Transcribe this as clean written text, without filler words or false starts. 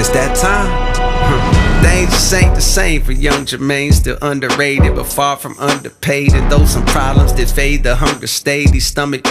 It's that time. Things just ain't the same for young Jermaine, still underrated but far from underpaid. And though some problems did fade, the hunger stayed. These stomach